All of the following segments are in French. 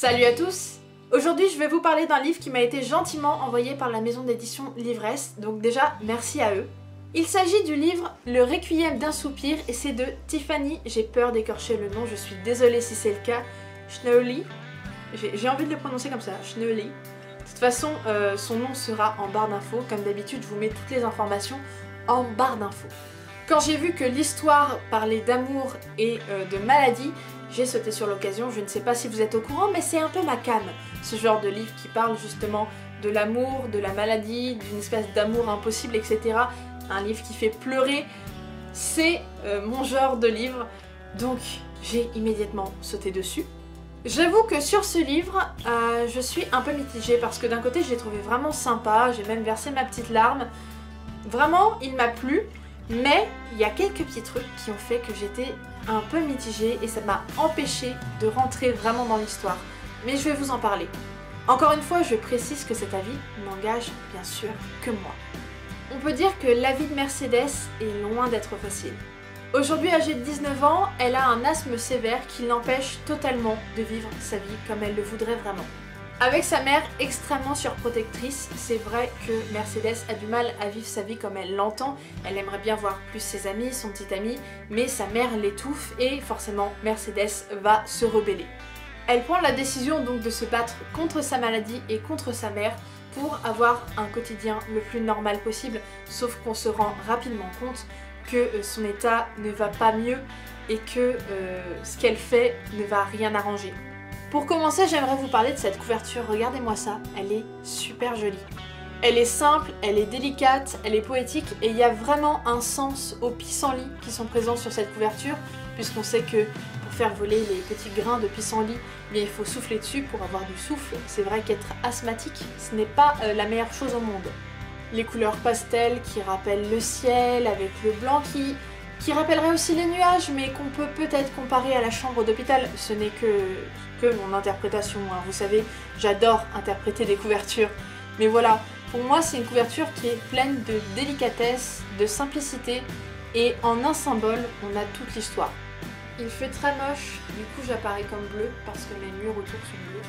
Salut à tous! Aujourd'hui je vais vous parler d'un livre qui m'a été gentiment envoyé par la maison d'édition Livresse, donc déjà merci à eux. Il s'agit du livre Le Requiem d'un soupir et c'est de Tiffany, j'ai peur d'écorcher le nom, je suis désolée si c'est le cas, Schnolly. J'ai envie de le prononcer comme ça, Schnolly. De toute façon, son nom sera en barre d'infos, comme d'habitude je vous mets toutes les informations en barre d'infos. Quand j'ai vu que l'histoire parlait d'amour et de maladie, j'ai sauté sur l'occasion, je ne sais pas si vous êtes au courant, mais c'est un peu ma came, ce genre de livre qui parle justement de l'amour, de la maladie, d'une espèce d'amour impossible, etc. Un livre qui fait pleurer, c'est mon genre de livre, donc j'ai immédiatement sauté dessus. J'avoue que sur ce livre, je suis un peu mitigée parce que d'un côté je l'ai trouvé vraiment sympa, j'ai même versé ma petite larme. Vraiment, il m'a plu, mais il y a quelques petits trucs qui ont fait que j'étais un peu mitigée et ça m'a empêché de rentrer vraiment dans l'histoire. Mais je vais vous en parler. Encore une fois, je précise que cet avis n'engage bien sûr que moi. On peut dire que la vie de Mercedes est loin d'être facile. Aujourd'hui, âgée de 19 ans, elle a un asthme sévère qui l'empêche totalement de vivre sa vie comme elle le voudrait vraiment. Avec sa mère extrêmement surprotectrice, c'est vrai que Mercedes a du mal à vivre sa vie comme elle l'entend. Elle aimerait bien voir plus ses amis, son petit ami, mais sa mère l'étouffe et forcément Mercedes va se rebeller. Elle prend la décision donc de se battre contre sa maladie et contre sa mère pour avoir un quotidien le plus normal possible, sauf qu'on se rend rapidement compte que son état ne va pas mieux et que ce qu'elle fait ne va rien arranger. Pour commencer, j'aimerais vous parler de cette couverture, regardez-moi ça, elle est super jolie. Elle est simple, elle est délicate, elle est poétique et il y a vraiment un sens aux pissenlits qui sont présents sur cette couverture, puisqu'on sait que pour faire voler les petits grains de pissenlit, il faut souffler dessus pour avoir du souffle. C'est vrai qu'être asthmatique, ce n'est pas la meilleure chose au monde. Les couleurs pastel qui rappellent le ciel avec le blanc qui rappellerait aussi les nuages, mais qu'on peut peut-être comparer à la chambre d'hôpital. Ce n'est que mon interprétation, hein. Vous savez, j'adore interpréter des couvertures. Mais voilà, pour moi c'est une couverture qui est pleine de délicatesse, de simplicité, et en un symbole, on a toute l'histoire. Il fait très moche, du coup j'apparais comme bleu, parce que mes murs autour sont bleus.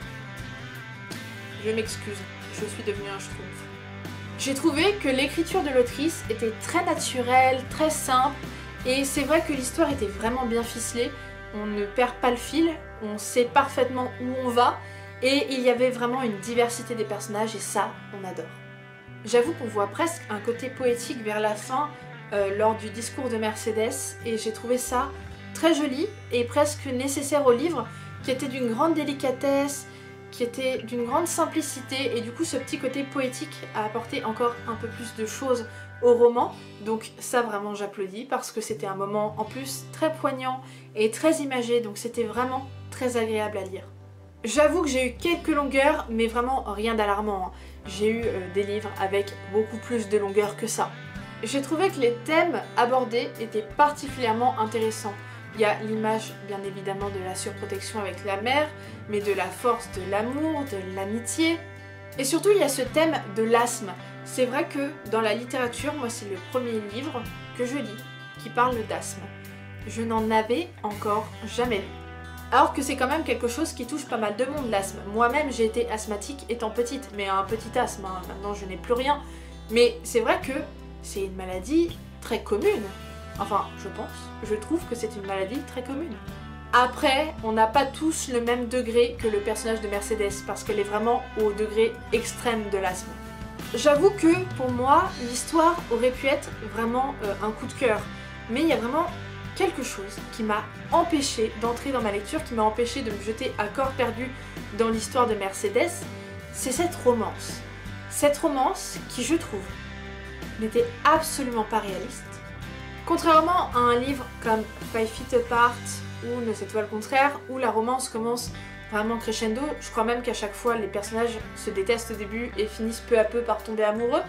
Je m'excuse, je suis devenue un schtroumpf. J'ai trouvé que l'écriture de l'autrice était très naturelle, très simple, et c'est vrai que l'histoire était vraiment bien ficelée, on ne perd pas le fil, on sait parfaitement où on va, et il y avait vraiment une diversité des personnages, et ça, on adore. J'avoue qu'on voit presque un côté poétique vers la fin, lors du discours de Mercedes, et j'ai trouvé ça très joli, et presque nécessaire au livre, qui était d'une grande délicatesse, qui était d'une grande simplicité et du coup ce petit côté poétique a apporté encore un peu plus de choses au roman, donc ça vraiment j'applaudis parce que c'était un moment en plus très poignant et très imagé, donc c'était vraiment très agréable à lire. J'avoue que j'ai eu quelques longueurs mais vraiment rien d'alarmant, hein. J'ai eu des livres avec beaucoup plus de longueur que ça. J'ai trouvé que les thèmes abordés étaient particulièrement intéressants. Il y a l'image bien évidemment de la surprotection avec la mère, mais de la force de l'amour, de l'amitié. Et surtout il y a ce thème de l'asthme. C'est vrai que dans la littérature, moi c'est le premier livre que je lis qui parle d'asthme. Je n'en avais encore jamais lu. Alors que c'est quand même quelque chose qui touche pas mal de monde l'asthme. Moi-même j'ai été asthmatique étant petite, mais un petit asthme, hein. Maintenant je n'ai plus rien. Mais c'est vrai que c'est une maladie très commune. Enfin, je trouve que c'est une maladie très commune. Après, on n'a pas tous le même degré que le personnage de Mercedes, parce qu'elle est vraiment au degré extrême de l'asthme. J'avoue que, pour moi, l'histoire aurait pu être vraiment un coup de cœur, mais il y a vraiment quelque chose qui m'a empêché d'entrer dans ma lecture, qui m'a empêché de me jeter à corps perdu dans l'histoire de Mercedes, c'est cette romance. Cette romance qui, je trouve, n'était absolument pas réaliste. Contrairement à un livre comme 5 Feet Apart ou Ne c'est toi le contraire, où la romance commence vraiment crescendo, je crois même qu'à chaque fois les personnages se détestent au début et finissent peu à peu par tomber amoureux.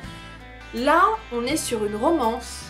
Là, on est sur une romance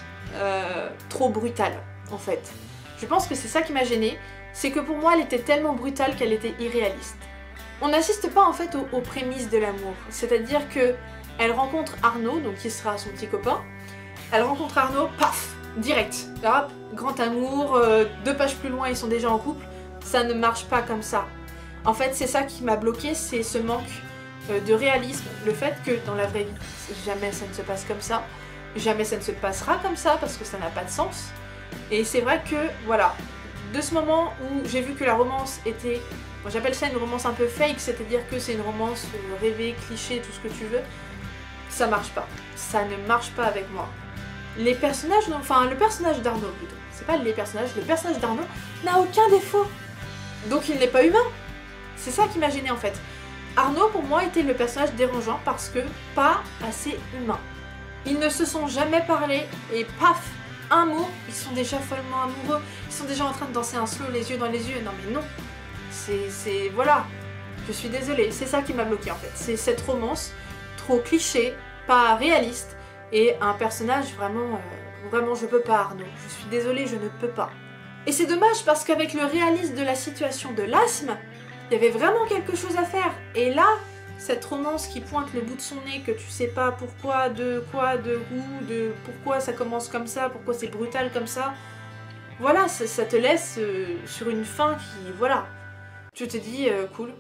trop brutale en fait. Je pense que c'est ça qui m'a gênée, c'est que pour moi elle était tellement brutale qu'elle était irréaliste. On n'assiste pas en fait aux prémices de l'amour, c'est-à-dire que elle rencontre Arnaud, donc qui sera son petit copain, elle rencontre Arnaud, paf, direct, hop, grand amour, 2 pages plus loin ils sont déjà en couple, ça ne marche pas comme ça. En fait, c'est ça qui m'a bloqué, c'est ce manque de réalisme. Le fait que dans la vraie vie, jamais ça ne se passe comme ça. Jamais ça ne se passera comme ça parce que ça n'a pas de sens. Et c'est vrai que, voilà, de ce moment où j'ai vu que la romance était... Bon, j'appelle ça une romance un peu fake, c'est-à-dire que c'est une romance rêvée, cliché, tout ce que tu veux. Ça marche pas. Ça ne marche pas avec moi. Les personnages, enfin le personnage d'Arnaud plutôt. C'est pas les personnages, le personnage d'Arnaud n'a aucun défaut. Donc il n'est pas humain. C'est ça qui m'a gêné en fait. Arnaud pour moi était le personnage dérangeant parce que pas assez humain. Ils ne se sont jamais parlé et paf, un mot, ils sont déjà follement amoureux, ils sont déjà en train de danser un slow les yeux dans les yeux. Non mais non, c'est voilà, je suis désolée, c'est ça qui m'a bloqué en fait. C'est cette romance trop cliché, pas réaliste et un personnage vraiment, vraiment je peux pas Arnaud, je suis désolée, je ne peux pas. Et c'est dommage parce qu'avec le réalisme de la situation de l'asthme, il y avait vraiment quelque chose à faire et là, cette romance qui pointe le bout de son nez, que tu sais pas pourquoi, de quoi, de où, de pourquoi ça commence comme ça, pourquoi c'est brutal comme ça. Voilà, ça te laisse sur une fin qui, voilà, tu te dis cool.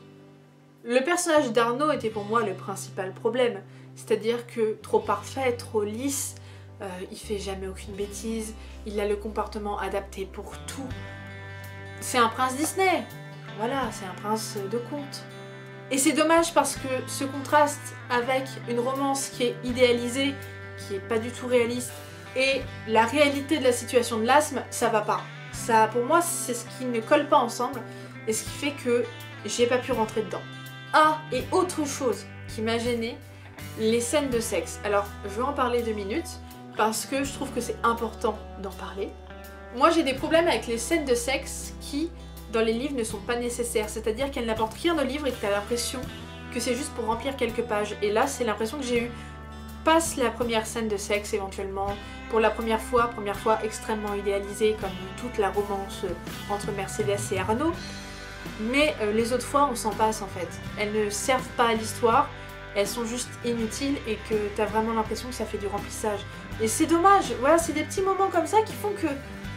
Le personnage d'Arnaud était pour moi le principal problème, c'est-à-dire que trop parfait, trop lisse, il fait jamais aucune bêtise, il a le comportement adapté pour tout. C'est un prince Disney, voilà, c'est un prince de conte. Et c'est dommage parce que ce contraste avec une romance qui est idéalisée, qui est pas du tout réaliste, et la réalité de la situation de l'asthme, ça va pas. Ça, pour moi, c'est ce qui ne colle pas ensemble, et ce qui fait que j'ai pas pu rentrer dedans. Ah, et autre chose qui m'a gênée, les scènes de sexe. Alors, je vais en parler 2 minutes, parce que je trouve que c'est important d'en parler. Moi, j'ai des problèmes avec les scènes de sexe qui... dans les livres ne sont pas nécessaires, c'est-à-dire qu'elles n'apportent rien au livre et que tu as l'impression que c'est juste pour remplir quelques pages. Et là, c'est l'impression que j'ai eue. Passe la première scène de sexe éventuellement, pour la première fois extrêmement idéalisée comme toute la romance entre Mercedes et Arnaud. Mais les autres fois, on s'en passe en fait. Elles ne servent pas à l'histoire, elles sont juste inutiles et que tu as vraiment l'impression que ça fait du remplissage. Et c'est dommage, voilà, c'est des petits moments comme ça qui font que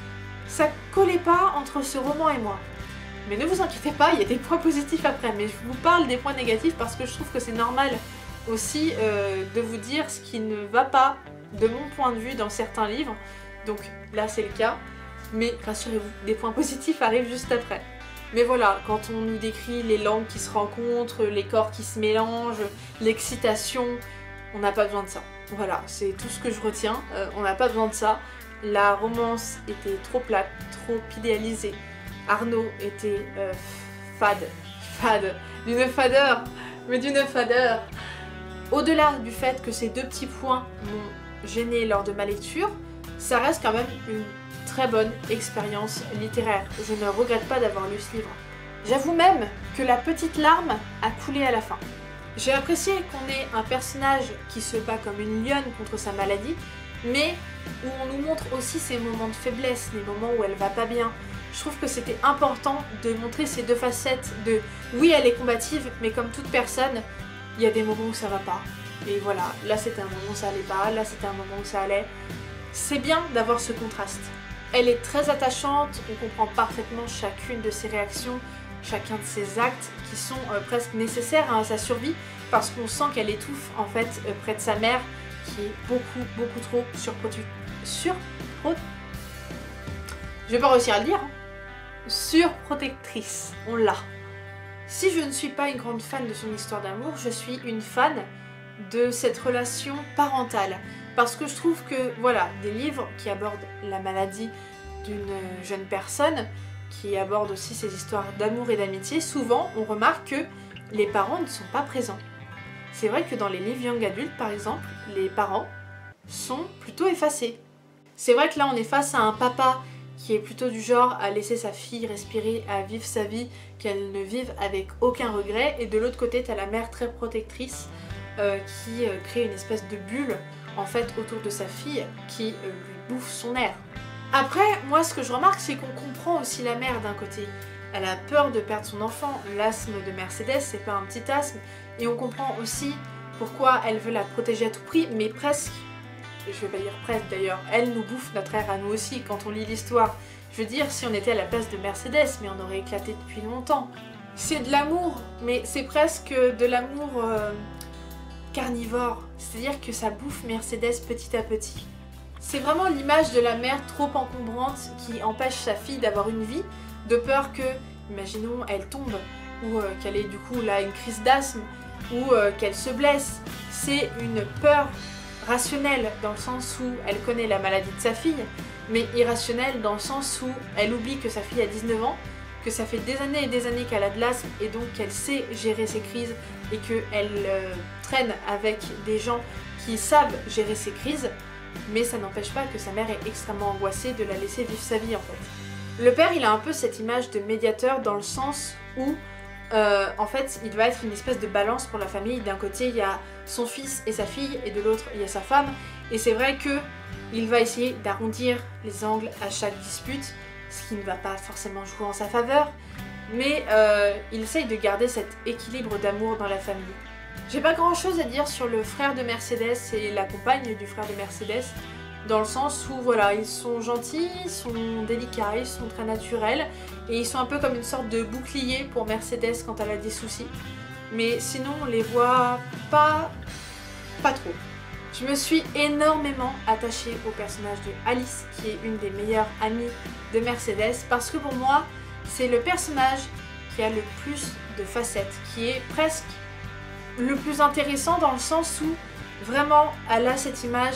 ça collait pas entre ce roman et moi. Mais ne vous inquiétez pas, il y a des points positifs après, mais je vous parle des points négatifs parce que je trouve que c'est normal aussi de vous dire ce qui ne va pas de mon point de vue dans certains livres. Donc là c'est le cas, mais rassurez-vous, des points positifs arrivent juste après. Mais voilà, quand on nous décrit les langues qui se rencontrent, les corps qui se mélangent, l'excitation, on n'a pas besoin de ça. Voilà, c'est tout ce que je retiens, on n'a pas besoin de ça. La romance était trop plate, trop idéalisée. Arnaud était fade, d'une fadeur, mais d'une fadeur. Au-delà du fait que ces 2 petits points m'ont gêné lors de ma lecture, ça reste quand même une très bonne expérience littéraire. Je ne regrette pas d'avoir lu ce livre. J'avoue même que la petite larme a coulé à la fin. J'ai apprécié qu'on ait un personnage qui se bat comme une lionne contre sa maladie, mais où on nous montre aussi ses moments de faiblesse, les moments où elle va pas bien. Je trouve que c'était important de montrer ces 2 facettes de oui elle est combative mais comme toute personne il y a des moments où ça va pas et voilà, là c'était un moment où ça allait pas, là c'était un moment où ça allait. C'est bien d'avoir ce contraste. Elle est très attachante, on comprend parfaitement chacune de ses réactions, chacun de ses actes qui sont presque nécessaires à sa survie parce qu'on sent qu'elle étouffe en fait près de sa mère qui est beaucoup trop je vais pas réussir à le dire, hein. Surprotectrice, on l'a. Si je ne suis pas une grande fan de son histoire d'amour, je suis une fan de cette relation parentale. Parce que je trouve que, voilà, des livres qui abordent la maladie d'une jeune personne, qui abordent aussi ces histoires d'amour et d'amitié, souvent on remarque que les parents ne sont pas présents. C'est vrai que dans les livres young adultes, par exemple, les parents sont plutôt effacés. C'est vrai que là on est face à un papa qui est plutôt du genre à laisser sa fille respirer, à vivre sa vie, qu'elle ne vive avec aucun regret. Et de l'autre côté, t'as la mère très protectrice qui crée une espèce de bulle en fait autour de sa fille qui lui bouffe son air. Après, moi ce que je remarque, c'est qu'on comprend aussi la mère d'un côté. Elle a peur de perdre son enfant, l'asthme de Mercedes, c'est pas un petit asthme, et on comprend aussi pourquoi elle veut la protéger à tout prix, mais presque. Et je vais pas dire presque d'ailleurs, elle nous bouffe notre air à nous aussi quand on lit l'histoire. Je veux dire, si on était à la place de Mercedes, mais on aurait éclaté depuis longtemps. C'est de l'amour, mais c'est presque de l'amour carnivore. C'est-à-dire que ça bouffe Mercedes petit à petit. C'est vraiment l'image de la mère trop encombrante qui empêche sa fille d'avoir une vie, de peur que, imaginons, elle tombe, ou qu'elle ait du coup là une crise d'asthme, ou qu'elle se blesse. C'est une peur rationnelle dans le sens où elle connaît la maladie de sa fille, mais irrationnelle dans le sens où elle oublie que sa fille a 19 ans, que ça fait des années et des années qu'elle a de l'asthme et donc qu'elle sait gérer ses crises et qu'elle traîne avec des gens qui savent gérer ses crises, mais ça n'empêche pas que sa mère est extrêmement angoissée de la laisser vivre sa vie en fait. Le père, il a un peu cette image de médiateur dans le sens où en fait il va être une espèce de balance pour la famille. D'un côté il y a son fils et sa fille et de l'autre il y a sa femme, et c'est vrai que il va essayer d'arrondir les angles à chaque dispute, ce qui ne va pas forcément jouer en sa faveur, mais il essaye de garder cet équilibre d'amour dans la famille. J'ai pas grand chose à dire sur le frère de Mercedes et la compagne du frère de Mercedes, dans le sens où voilà, ils sont gentils, ils sont délicats, ils sont très naturels, et ils sont un peu comme une sorte de bouclier pour Mercedes quand elle a des soucis. Mais sinon on les voit pas trop. Je me suis énormément attachée au personnage de Alice, qui est une des meilleures amies de Mercedes, parce que pour moi, c'est le personnage qui a le plus de facettes, qui est presque le plus intéressant dans le sens où vraiment elle a cette image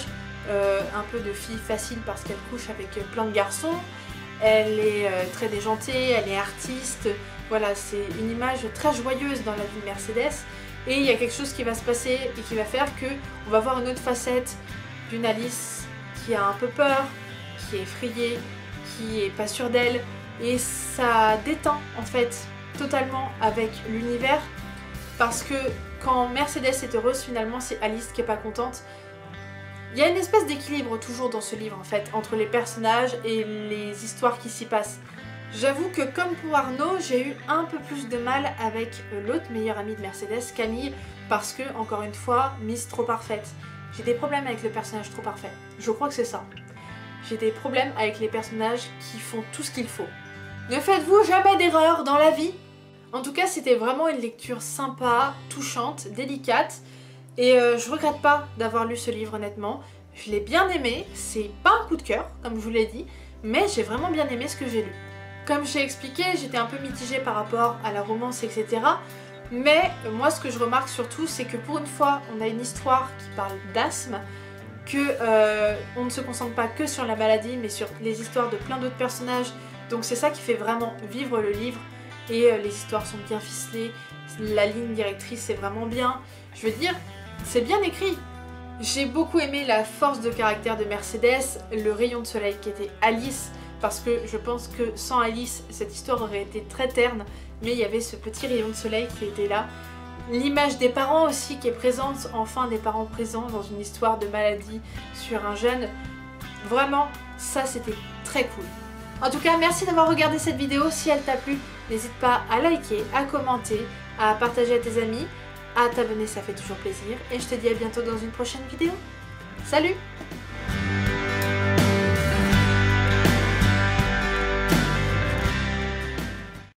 un peu de fille facile parce qu'elle couche avec plein de garçons, elle est très déjantée, elle est artiste, voilà, c'est une image très joyeuse dans la vie de Mercedes. Et il y a quelque chose qui va se passer et qui va faire que on va voir une autre facette d'une Alice qui a un peu peur, qui est effrayée, qui est pas sûre d'elle, et ça déteint en fait totalement avec l'univers, parce que quand Mercedes est heureuse, finalement c'est Alice qui est pas contente. Il y a une espèce d'équilibre toujours dans ce livre en fait, entre les personnages et les histoires qui s'y passent. J'avoue que comme pour Arnaud, j'ai eu un peu plus de mal avec l'autre meilleure amie de Mercedes, Camille, parce que, encore une fois, Miss trop parfaite. J'ai des problèmes avec le personnage trop parfait. Je crois que c'est ça. J'ai des problèmes avec les personnages qui font tout ce qu'il faut. Ne faites-vous jamais d'erreur dans la vie? En tout cas, c'était vraiment une lecture sympa, touchante, délicate, et je regrette pas d'avoir lu ce livre honnêtement. Je l'ai bien aimé, c'est pas un coup de cœur, comme je vous l'ai dit, mais j'ai vraiment bien aimé ce que j'ai lu. Comme j'ai expliqué, j'étais un peu mitigée par rapport à la romance, etc. Mais moi, ce que je remarque surtout, c'est que pour une fois, on a une histoire qui parle d'asthme, que on ne se concentre pas que sur la maladie, mais sur les histoires de plein d'autres personnages. Donc c'est ça qui fait vraiment vivre le livre. Et les histoires sont bien ficelées, la ligne directrice est vraiment bien. Je veux dire, c'est bien écrit. J'ai beaucoup aimé la force de caractère de Mercedes, le rayon de soleil qui était Alice, parce que je pense que sans Alice, cette histoire aurait été très terne, mais il y avait ce petit rayon de soleil qui était là. L'image des parents aussi qui est présente, enfin des parents présents dans une histoire de maladie sur un jeune. Vraiment, ça c'était très cool. En tout cas, merci d'avoir regardé cette vidéo. Si elle t'a plu, n'hésite pas à liker, à commenter, à partager à tes amis, à t'abonner, ça fait toujours plaisir. Et je te dis à bientôt dans une prochaine vidéo. Salut!